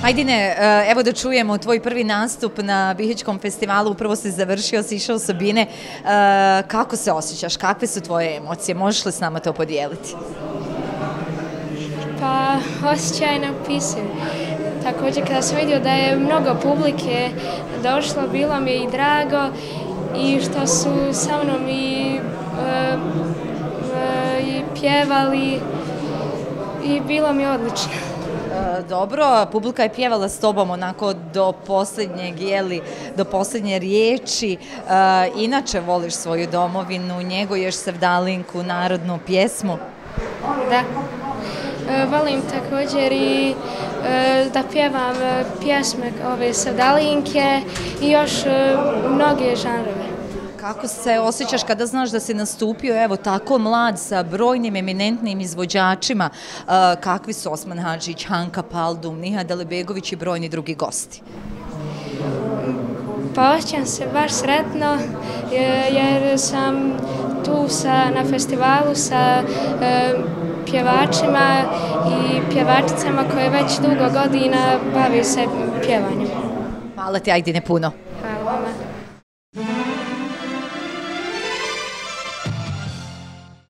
Ajdine, evo da čujemo tvoj prvi nastup na Bihećkom festivalu, upravo si završio, si išao u Sabine. Kako se osjećaš? Kakve su tvoje emocije? Možeš li s nama to podijeliti? Pa, osjećaj ne opisujem. Također, kada sam vidio da je mnogo publike došlo, bilo mi je i drago i što su sa mnom i pjevali i bilo mi odlično. Dobro, publika je pjevala s tobom onako do posljednjeg, do posljednje riječi. Inače voliš svoju domovinu, njeguješ sevdalinku, narodnu pjesmu? Da. Volim također i da pjevam pjesme ove sevdalinke i još mnoge žanrove. Kako se osjećaš kada znaš da si nastupio, evo, tako mlad, sa brojnim eminentnim izvođačima, kakvi su Osman Hadžić, Hanka Paldum, Nihad Alibegović i brojni drugi gosti? Pa osjećam se baš sretno jer sam tu na festivalu sa pjevačima i pjevačicama koje već dugo godina bave se pjevanjem. Hvala ti, Ajdine, puno.